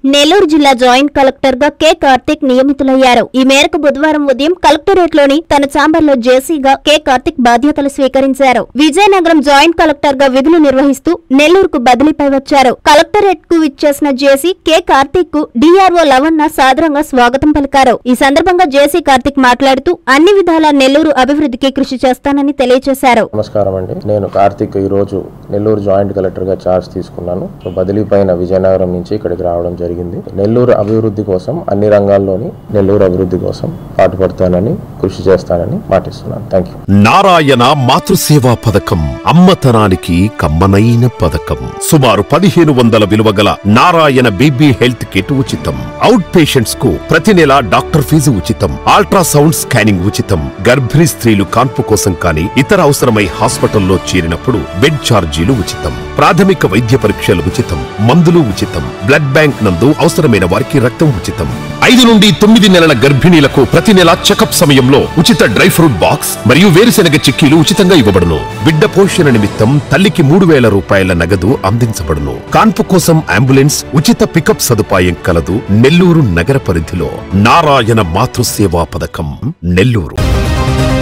నెల్లూరు జిల్లా joint collector గా K Karthik నియమితులయ్యారు. ఈ మేరకు బుధవారం ఉదయం కలెక్టరేట్లోని తన ఛాంబర్లో జేసీగా కె కార్తిక్ బాధ్యతలు స్వీకరించారు. విజయనగరం జాయింట్ కలెక్టర్ గా విధులు నిర్వహిస్తూ నెల్లూరుకు బదిలీపై వచ్చారు. కలెక్టరేట్ కు విచ్చేసిన జేసీ కె కార్తిక్ కు డిఆర్ఓ లవన్న సాదరంగా స్వాగతం పలికారు. ఈ సందర్భంగా జేసీ కార్తిక్ మాట్లాడుతూ అన్ని విధాల నెల్లూరు అభివృద్ధికి కృషి చేస్తానని తెలియజేశారు. నమస్కారం అండి, నేను కార్తిక్ ఈ రోజు నెల్లూరు జాయింట్ కలెక్టర్ గా చార్జ్ తీసుకున్నాను. బదిలీపైన విజయనగరం నుంచి ఇక్కడికి రావడం జరిగింది. నెల్లూరు అభివృద్ధి కోసం అన్ని రంగాల్లోని నెల్లూరు అభివృద్ధి కోసం పాటుపడతానని కృషి చేస్తానని మాటిస్తున్నాను. థాంక్యూ. నారాయణ మాతృసేవా పథకం అమ్మతనానికి కమ్మనైన పథకం. సుమారు 1500 విలువగల నారాయణ బేబీ హెల్త్ కిట్ ఉచితం. అవుట్ పేషెంట్స్ కు ప్రతి నెల డాక్టర్ ఫీజు ఉచితం. అల్ట్రాసౌండ్ స్కానింగ్ ఉచితం. గర్భిణీ స్త్రీలు కాన్పు కోసం కానీ ఇతర అవసరమై హాస్పిటల్లో చేరినప్పుడు బెడ్ ఛార్జీలు ఉచితం. ప్రాథమిక వైద్య పరీక్షలు ఉచితం. మందులు ఉచితం. బ్లడ్ బ్యాంక్ నందు అవసరమైన వారికి రక్తం ఉచితం. 5 నుండి 9 నెలల గర్భిణీలకు ప్రతి నెల చెకప్ సమయంలో ఉచిత డ్రై ఫ్రూట్ బాక్స్ మరియు వేరుశెనగ చిక్కీలు ఉచితంగా ఇవ్వబడును. బిడ్డ పోషణ నిమిత్తం తల్లికి 3000 రూపాయల నగదు అందించబడును. కాన్పు కోసం అంబులెన్స్ ఉచిత పికప్ సదుపాయం కలదు. నెల్లూరు నగర పరిధిలో నారాయణ మాతృసేవా పథకం, నెల్లూరు.